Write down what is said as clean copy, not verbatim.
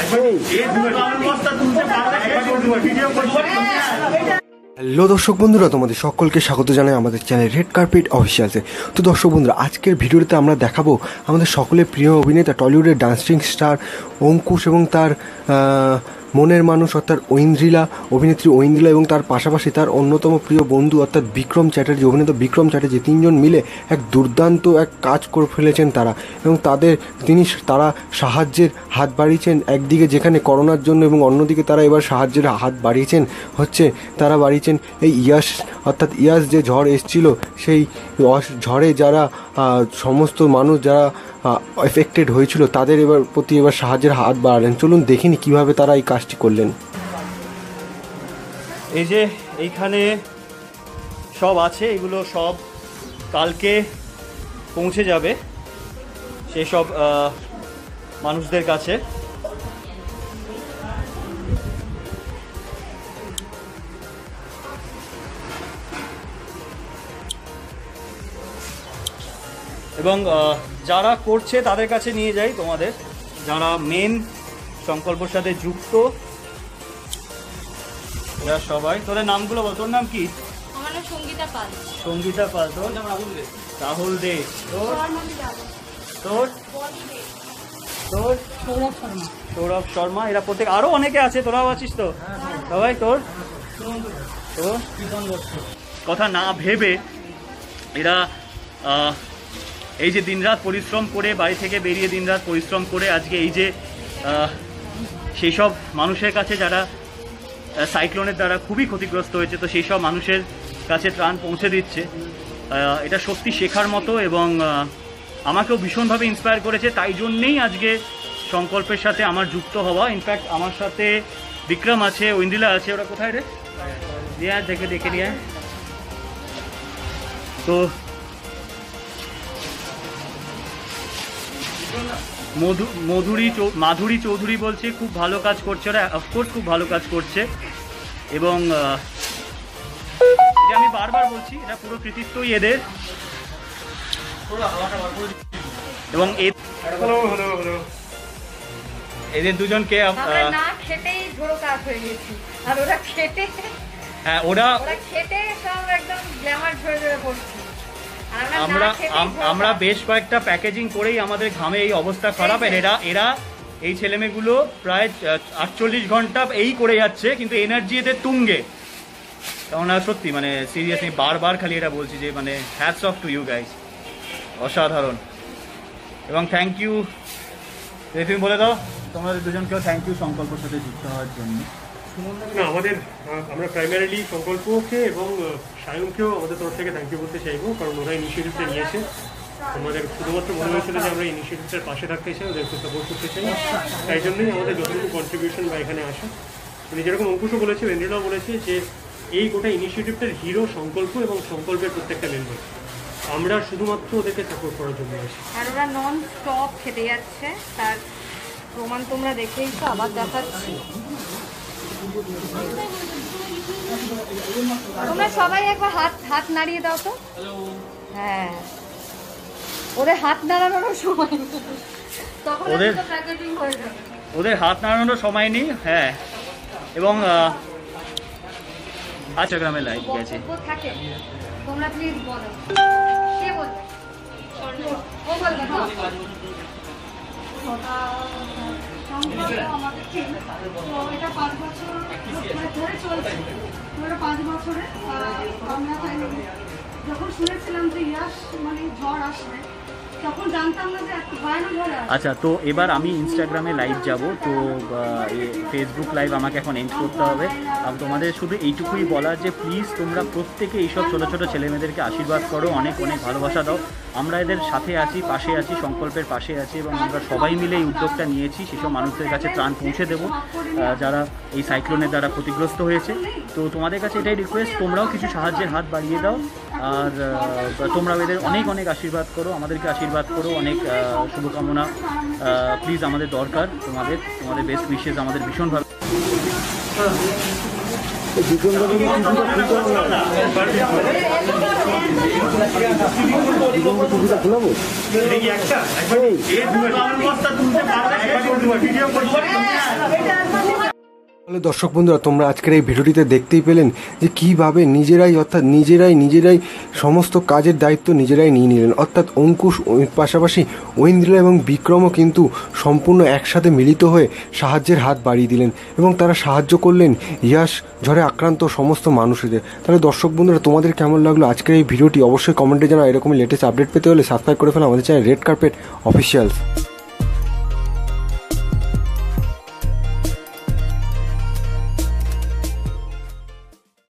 Hello দর্শক বন্ধুরা, তোমাদের সকলকে স্বাগত জানাই আমাদের চ্যানেল রেড কার্পেট অফিসিয়ালসে। তো দর্শক বন্ধুরা, আজকের ভিডিওতে আমরা দেখাবো আমাদের সকলের প্রিয় অভিনেতা টলিউডের ডান্সিং স্টার অঙ্কুশ এবং তার মনের মানুষ অর্থাৎ ঐন্দ্রিলা, অভিনেত্রী ঐন্দ্রিলা এবং তার পাশাপাশি তার অন্যতম প্রিয় বন্ধু অর্থাৎ বিক্রম চ্যাটার্জি, অভিনেতা বিক্রম চ্যাটার্জি, তিনজন মিলে এক দুর্দান্ত এক কাজ করে ফেলেছেন তারা। এবং তারা সাহায্যের হাত বাড়িয়েছেন একদিকে যেখানে করোনার জন্য, এবং অন্যদিকে তারা এবার সাহায্যের হাত বাড়িয়েছেন তারা বাড়িয়েছেন এই ইয়াস যে ঝড় এসেছিল, সেই ঝড়ে যারা সমস্ত মানুষ যারা এফেক্টেড হয়েছিল তাদের প্রতি এবার সাহায্যের হাত বাড়ালেন। চলুন দেখিনি কিভাবে তারা এই কাজটি করলেন। এই যে এইখানে সব আছে, এগুলো সব কালকে পৌঁছে যাবে সেই সব মানুষদের কাছে। এবং যারা করছে তাদের কাছে নিয়ে যাই, তোমাদের যারা মেন সংকল্পের সাথে যুক্ত, এরা সবাই। তোদের নামগুলো বল। তোর নাম কি? আমার নাম সঙ্গীতা পাল। সঙ্গীতা পাল। তোর রাহুল দে। তোর তোর তোর সৌরভ শর্মা। এরা প্রত্যেক, আরো অনেকে আছে, তোরাও আছিস তো সবাই। তোর কথা না ভেবে এরা এই যে দিনরাত পরিশ্রম করে, বাড়ি থেকে বেরিয়ে দিনরাত পরিশ্রম করে আজকে এই যে সেই সব মানুষের কাছে যারা সাইক্লোনের দ্বারা খুবই ক্ষতিগ্রস্ত হয়েছে, তো সেই সব মানুষের কাছে ত্রাণ পৌঁছে দিচ্ছে। এটা সত্যি শেখার মতো এবং আমাকেও ভীষণভাবে ইন্সপায়ার করেছে। তাই জন্যেই আজকে সংকল্পের সাথে আমার যুক্ত হওয়া। ইনফ্যাক্ট আমার সাথে বিক্রম আছে, ঐন্দ্রিলা আছে। ওরা কোথায় রে? দেখে নিয়ে। তো মাধুরী চৌধুরী বলছে খুব ভালো কাজ করছে ওরা। অফকোর্স খুব ভালো কাজ করছে এবং এটা আমি বারবার বলছি, এটা পুরো কৃতিত্বই এদের। এবং এদের দুজনকে হ্যাঁ, ওরা আমরা বেশ কয়েকটা প্যাকেজিং করেই আমাদের ঘামে এই অবস্থা খারাপ। এরা এই ছেলেমেয়েগুলো প্রায় 48 ঘন্টা এই করে যাচ্ছে, কিন্তু এনার্জি এদের তুঙ্গে। কেননা সত্যি মানে সিরিয়াসলি বারবার খালি এটা বলছি যে মানে hats off to you guys, অসাধারণ। এবং থ্যাংক ইউ, তুমি বলে দাও তোমাদের দুজনকেও থ্যাংক ইউ সংকল্পের সাথে যুক্ত হওয়ার জন্য। না, আমরা প্রাইমারিলি সংকল্পকে এবং সায়নকেও আমাদের তরফ থেকে থ্যাংক ইউ বলতে চাইবো, কারণ ওরা ইনিশিয়েটিভটা নিয়েছে। আমাদের শুধুমাত্র মনে হয়েছিল যে আমরা ইনিশিয়েটিভটার পাশে থাকতে চাই, ওদেরকে সাপোর্ট করতে চাই। তাই জন্যই আমাদের যতটুকু কন্ট্রিবিউশন বা এখানে আসা। মানে যেরকম অঙ্কুশও বলেছে, ঐন্দ্রিলাও বলেছে যে এই গোটা ইনিশিয়েটিভটার হিরো সংকল্প এবং সংকল্পের প্রত্যেকটা মেম্বার। আমরা শুধুমাত্র ওদেরকে সাপোর্ট করার জন্য আসি। আর ওরা নন স্টপ খেতে যাচ্ছে, তার প্রমাণ তোমরা দেখেই তো, আবার দেখাচ্ছি। তোমরা সবাই একবার হাত নাড়িয়ে দাও তো। হ্যাঁ, ওদের হাত নাড়ানোরও সময় নেই, ওদের হাত নাড়ানোর সময় নেই। হ্যাঁ, এবং আচ্ছা গ্রামে লাইভ গেছে। তোমরা প্লিজ বলো, কে বলবে? ও বলবে না। এটা 5 বছর ধরে চলছে। 5 বছরে আমরা যখন শুনেছিলাম যে ইয়াস মানে ঝড় আসবে, তখন জানতাম না যে এত ভয়ানক ঝড় আসবে। আচ্ছা, তো এবার আমি ইনস্টাগ্রামে লাইভ যাব, তো ফেসবুক লাইভ আমাকে এখন এন্ড করতে হবে। আর তোমাদের শুধু এইটুকুই বলার যে প্লিজ তোমরা প্রত্যেকে এইসব ছোটো ছোটো ছেলেমেয়েদেরকে আশীর্বাদ করো, অনেক অনেক ভালোবাসা দাও। আমরা এদের সাথে আছি, পাশে আছি, সংকল্পের পাশে আছি, এবং আমরা সবাই মিলে এই উদ্যোগটা নিয়েছি সেসব মানুষদের কাছে ত্রাণ পৌঁছে দেবো যারা এই সাইক্লোনের দ্বারা ক্ষতিগ্রস্ত হয়েছে। তো তোমাদের কাছে এটাই রিকোয়েস্ট, তোমরাও কিছু সাহায্যের হাত বাড়িয়ে দাও, আর তোমরাও এদের অনেক অনেক আশীর্বাদ করো, আমাদেরকে আশীর্বাদ করো। অনেক শুভকামনা প্লিজ, আমাদের দরকার তোমাদের বেস্ট উইশেস আমাদের ভীষণ ভালো। তাহলে দর্শক বন্ধুরা, তোমরা আজকের এই ভিডিওটিতে দেখতেই পেলেন যে কীভাবে নিজেরাই সমস্ত কাজের দায়িত্ব নিজেরাই নিয়ে নিলেন। অর্থাৎ অঙ্কুশ পাশাপাশি ঐন্দ্রিলা এবং বিক্রমও কিন্তু সম্পূর্ণ একসাথে মিলিত হয়ে সাহায্যের হাত বাড়িয়ে দিলেন এবং তারা সাহায্য করলেন ইয়াশ ঝড়ে আক্রান্ত সমস্ত মানুষদের। তাহলে দর্শক বন্ধুরা, তোমাদের কেমন লাগলো আজকের এই ভিডিওটি অবশ্যই কমেন্টে জানাও। এরকমই লেটেস্ট আপডেট পেতে হলে সাবস্ক্রাইব করে ফেলো আমাদের চ্যানেল রেড কার্পেট অফিসিয়ালস।